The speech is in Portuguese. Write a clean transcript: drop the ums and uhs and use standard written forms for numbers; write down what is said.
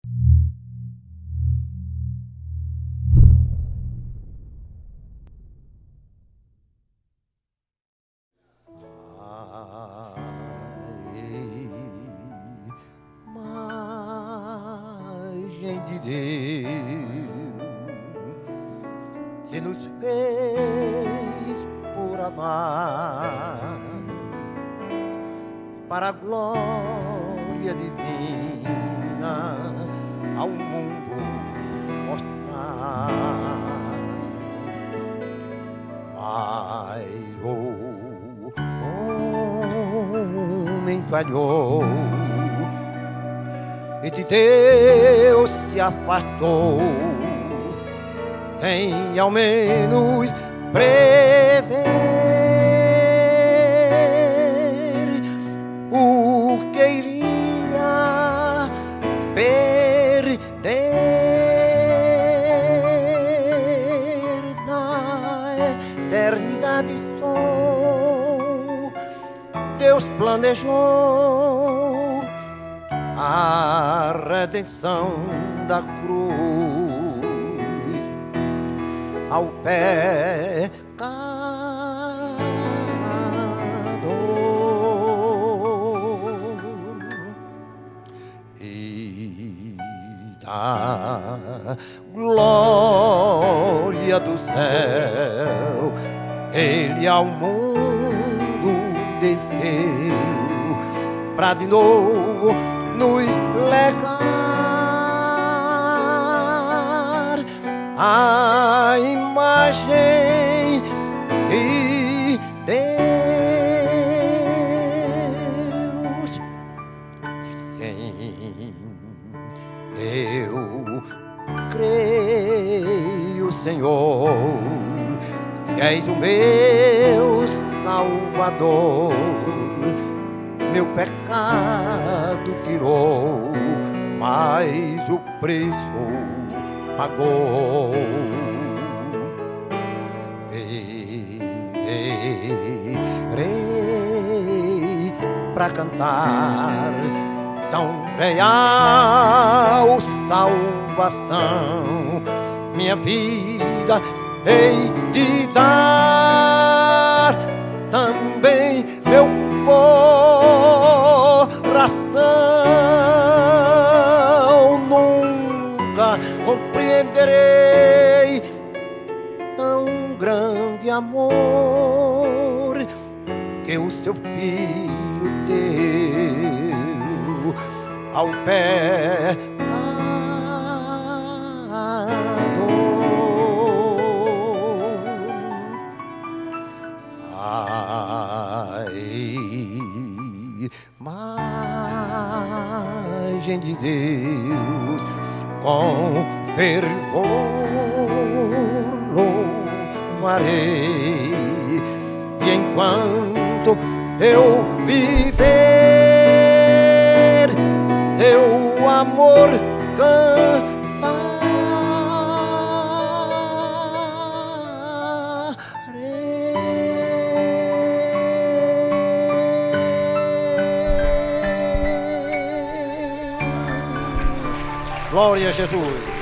Imagem de Deus que nos fez por amar para a glória divina ao mundo mostrar. Mas o homem falhou e de Deus se afastou, sem ao menos prever o que iria perder na eternidade. Deus planejou a redenção da cruz ao pecador e da glória do céu ele ao mundo desceu pra de novo nos legar a imagem de Deus. Sim, eu creio, Senhor, que és o meu Salvador. Meu pecado tirou, mas o preço pagou. Verei pra cantar tão real salvação, minha vida hei de dar também meu coração. Nunca compreenderei tão grande amor que o seu filho deu ao pecador. Imagem de Deus, com fervor louvarei, e enquanto eu viver seu amor Glória a Jesus.